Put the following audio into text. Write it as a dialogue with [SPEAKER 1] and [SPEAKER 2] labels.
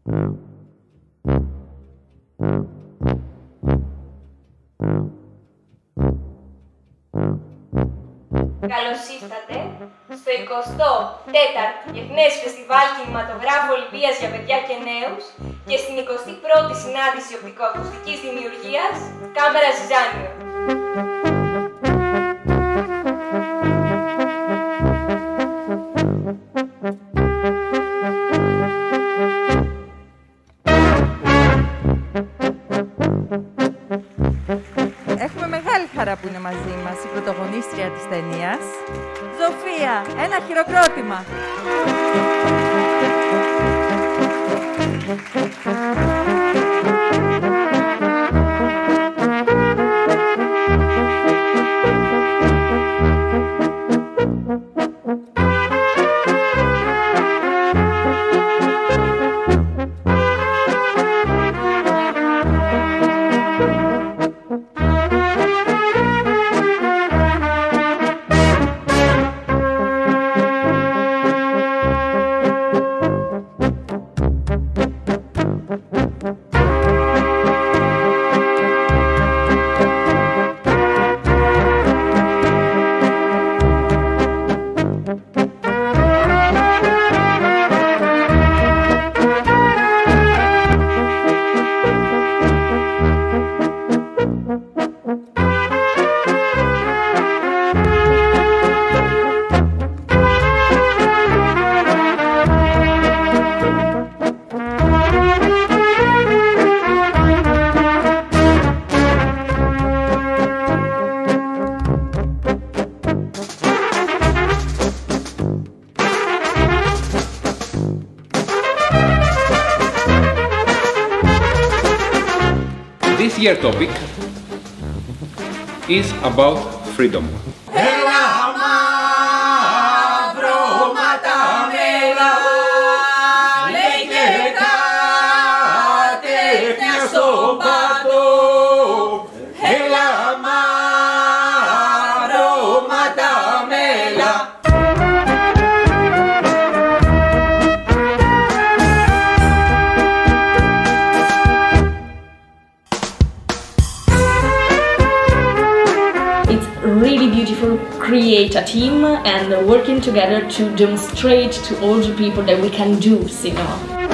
[SPEAKER 1] Καλώς ήρθατε στο 24ο Διεθνές Φεστιβάλ Κινηματογράφου Ολυμπίας για Παιδιά και Νέους και στην 21η Συνάντηση Οπτικοακουστικής Δημιουργίας κάμερα Zizanio.
[SPEAKER 2] Έχουμε μεγάλη χαρά που είναι μαζί μας η πρωταγωνίστρια της ταινίας, Ζοφία. Ένα χειροκρότημα.
[SPEAKER 3] This year's topic is about freedom.
[SPEAKER 4] Really beautiful, create a team and working together to demonstrate to all the people that we can do cinema.